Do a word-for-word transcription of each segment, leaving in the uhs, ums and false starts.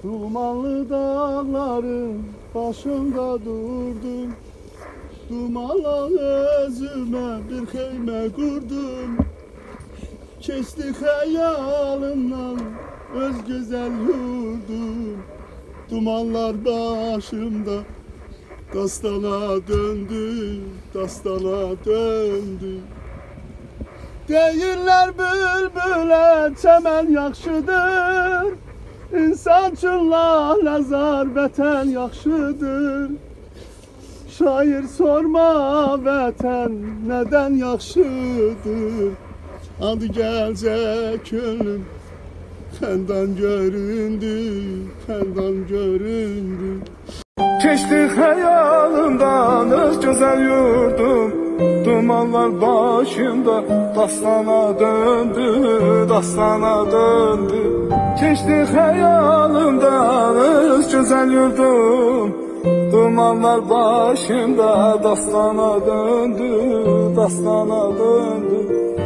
Dumanlı dağların başında durdum. Dumanla özüme bir xeymə qurdum. Keçdi xəyalımdan öz gözəl yurdum. Dumanlar başımda dastana döndü, dastana döndü. Deyirlər bülbülə çəmən yaxşıdır, İnsan üçün nazar vətən yaxşıdır. Şair sorma vətən nədən yaxşıdır. Adı gəlcək könlüm xəndan göründü, xəndan göründü. Keçdi xəyalımdan öz gözəl yurdum. Dumanlar başımda dastana döndü, dastana döndü. Keçdi xəyalımdan öz gözəl yurdum. Dumanlar başımda dastana döndü, dastana döndü.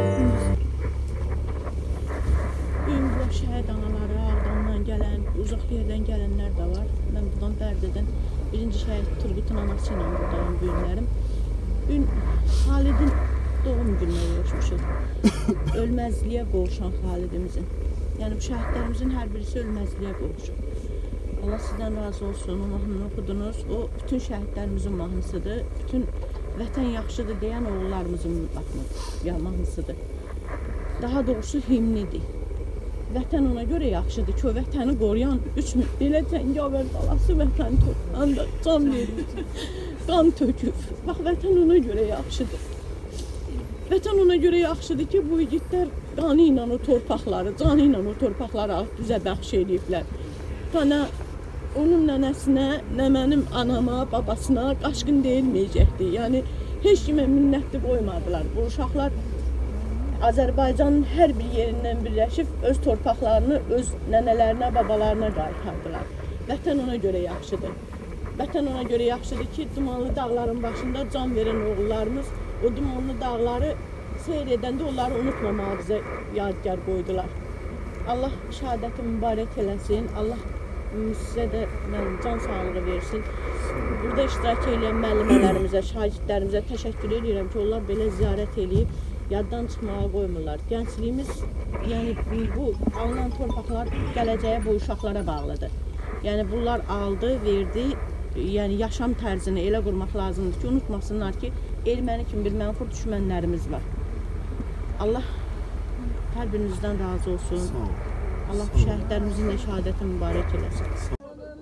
Ümumda şəhid anaları, Ağdamdan gələn, uzaq yerdən gələnlər də var. Mən buradan Bərdədən birinci şəhid Turqutun anası ilə buradayım, bu günlərim. Ün Xalidin doğum gününə yığışmışıq. Ölməzliyə qovuşan Xalidimizin. Yəni bu şəhidlərimizin hər birisi ölməzliyə qovuşur. Allah sizdən razı olsun, o mahnını oxudunuz. O bütün şəhidlərimizin mahnısıdır. Bütün vətən yaxşıdır deyən oğullarımızın mahnısıdır. Daha doğrusu himnidir. Vətən ona görə yaxşıdır ki, o vətəni qoruyan üç belə cəngavər balası vətən torpağında can verir, qan tökür. Bax, vətən ona görə yaxşıdır. Vətən ona görə yaxşıdır ki, bu igidlər qanı ilə o torpaqları, canı ilə o torpaqları bizə bəxş ediblər. Nə onun nənəsinə, nə mənim anama, babasına qaçqın deyilməyəcəkdir. Yəni, heç kimə minnətli qoymadılar. Bu uşaqlar Azərbaycanın hər bir yerindən birləşib öz torpaqlarını öz nənələrinə, babalarına qaytardılar. Vətən ona görə yaxşıdır. Vətən ona görə yaxşıdır ki, dumanlı dağların başında can verən oğullarımız o dumanlı dağları seyr edəndə onları unutmamağı bizə yadigar qoydular. Allah şəhadəti mübarək eləsin. Allah sizə də can sağlığı versin. Burada iştirak edən müəllimələrimizə, şagirdlərimizə təşəkkür edirəm ki, onlar belə ziyarət edib, yaddan çıxmağa qoymurlar. Gəncliyimiz, yəni bu alınan torpaqlar gələcəyə bu uşaqlara bağlıdır. Yəni bunlar aldı, verdi, yəni yaşam tərzini elə qurmaq lazımdır ki, unutmasınlar ki, erməni kimi bir mənfur düşmənlərimiz var. Allah hər birinizdən razı olsun. Allah şəhidlərimizin də şəhadəti mübarək eləsin.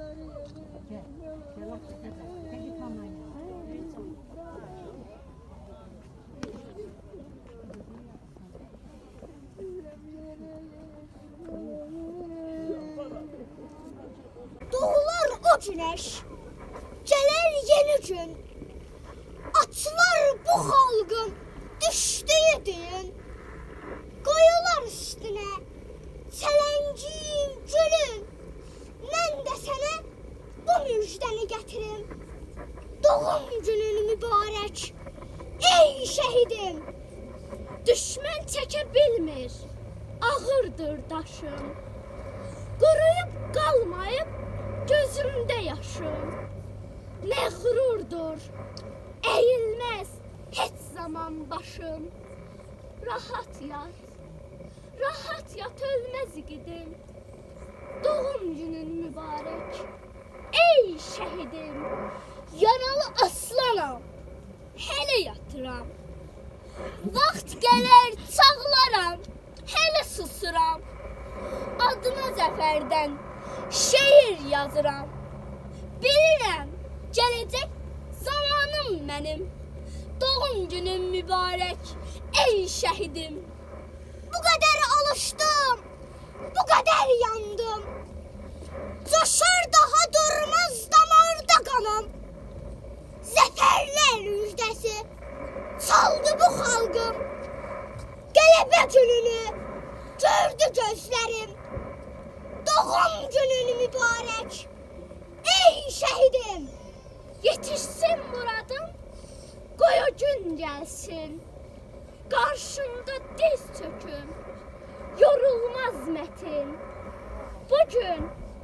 Doğular o güneş, gələr yeni gün. Atlar bu xalqın düşdüyü düyün. Qoyular üstünə çələngin, gülün. Mən də sənə bu müjdəni gətirim. Doğum günün mübarək, ey şəhidim. Düşmən çəkə bilmir, ağırdır daşım. Quruyub qalmayıb gözümdə yaşım. Məğrurdur, əyilməz heç zaman başım. Rahat yat, rahat yat ölməz igidim. Doğum günün mübarək, ey şəhidim. Yaralı aslanam, hələ yatıram. Vaxt gələr çağlaram, hələ susuram. Adına zəfərdən şeir yazıram. Bilirəm, gələcək zamanım mənim. Doğum günüm mübarək, ey şəhidim. Bu qədər alışdım, bu qədər yandım. Coşar daha durmaz damarda qanım. Zəfərlər müjdəsi çaldı bu xalqım. Qələbə gününü gördü gözlərim. Doğum günün mübarək, ey şəhidim. Yetişsin muradım, qoy o gün gəlsin. Qarşımda diz çöküm, yorulmaz mətin. Bugün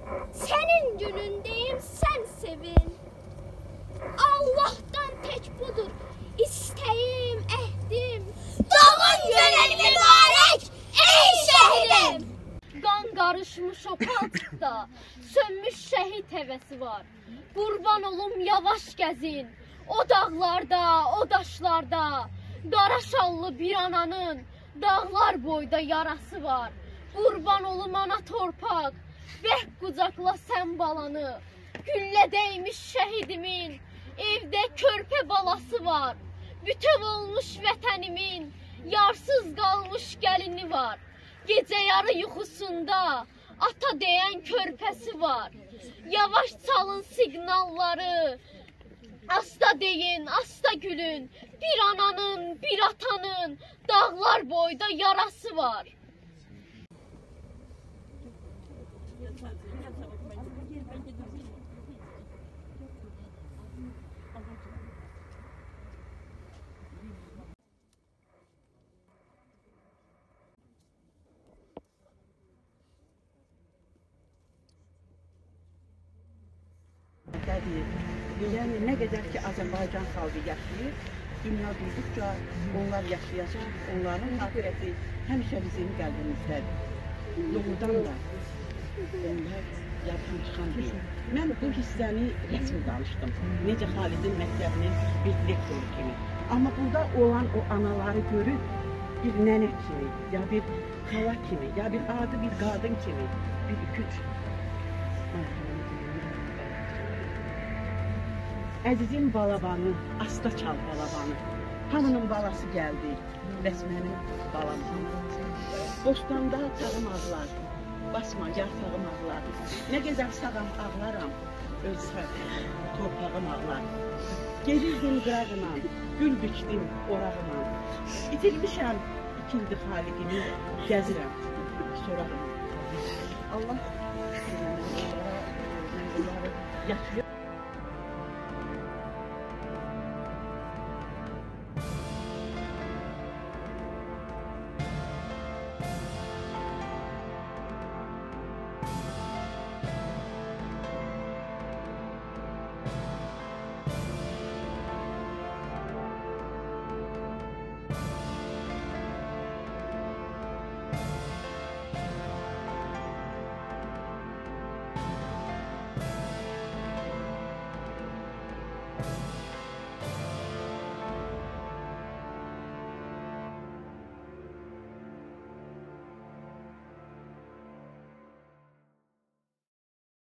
Senin günündeyim, sen sevin. Allah'tan tek budur isteğim, ehdim. Doğum günün mübarek ey şehrim. Qan qarışmış o palçıqda, sönmüş şəhid həvəsi var. Qurban olum yavaş gəzin, o dağlarda, o daşlarda. Qara şallı bir ananın dağlar boyda yarası var. Qurban olum ana torpaq, bəh qucaqla sən balanı. Güllə dəymiş şəhidimin, evdə körpə balası var. Bütöv olmuş vətənimin, yarsız qalmış gəlini var. Gecə yarı yuxusunda ata deyən körpəsi var. Yavaş çalın siqnalları, asta deyin, asta gülün. Bir ananın, bir atanın dağlar boyda yarası var. Yəni nə qədər ki Azərbaycan xalqı yaşayır, dünya duydukca onlar yaşayacaq, onların xatirəti həmişə bizim qəlbimizdədir. Doğrudan da onlar yaddan çıxan deyil. Mən bu hissəni rəsmi danışdım. Necə Xalidin məktəbinin bir direktoru kimi. Amma burada olan o anaları görüb bir nənə kimi, ya bir xala kimi, ya bir adi bir qadın kimi bir güc. Əzizim balabanı, asta çal balabanı. Hamının balası gəldi, bəs mənim balam. Bostanda tağım ağlar, basma yarpağım ağlar. Nə qədər sağam ağlaram, öz torpağım ağlar. Gerirdim qırağına, gül biçdim orağına. İtirmişəm ikindi xalidimi, gəzirəm, sorarım. Allah mən bunları yaşayır.